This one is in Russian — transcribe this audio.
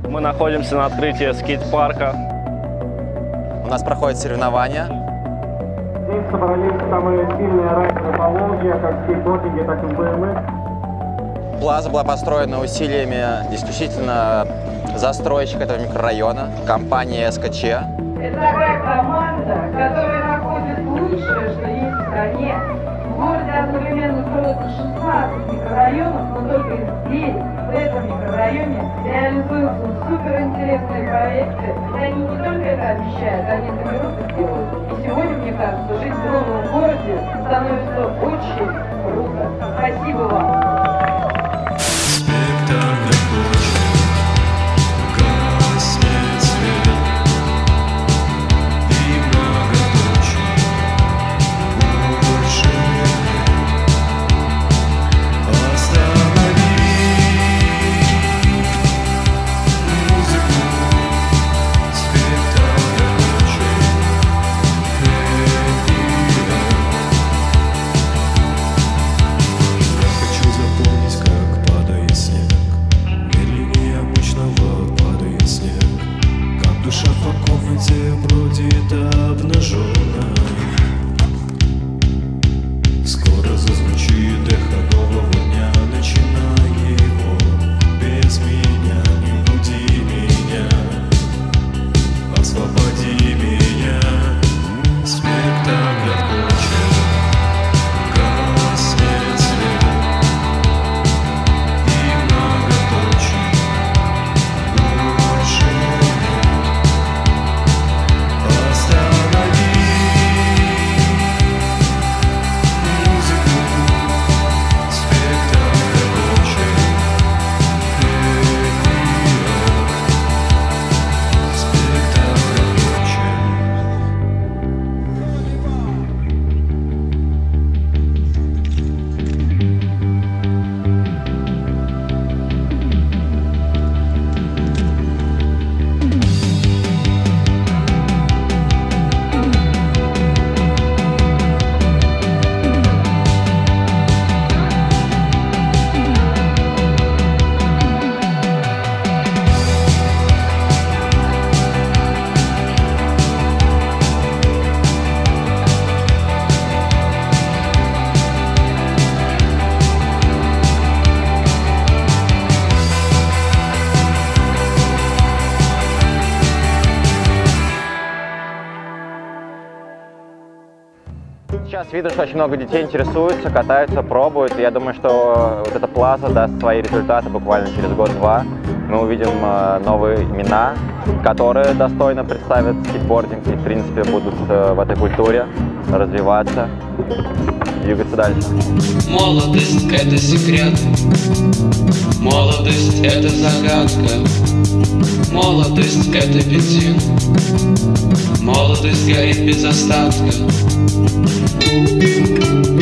Мы находимся на открытии скейт-парка. У нас проходят соревнования. Здесь собрались самые сильные райдеры Поволжья, как в скейтбординге, так и в BMX. Плаза была построена усилиями исключительно застройщика этого микрорайона, компании СКЧ. Это такая команда, которая находит лучшее, что есть в стране. В городе одновременно строится 16 микрорайонов, но только здесь, в этом микрорайоне, реализуются суперинтересные проекты. И они не только это обещают, они это берут и делают. И сегодня, мне кажется, жить в новом городе становится очень круто. Спасибо вам. Скоро зазвучит эхо нового дня, начинай его без меня. Не буди меня, освободи меня. Спектакль окончен, гаснет свет, и многоточий больше нет. Останови Сейчас видно, что очень много детей интересуются, катаются, пробуют. И я думаю, что вот эта плаза даст свои результаты буквально через год-два. Мы увидим новые имена, которые достойно представят скейтбординг и, в принципе, будут в этой культуре развиваться, двигаться дальше. Молодость — это секрет, молодость — это загадка, молодость — это бензин, молодость горит без остатка.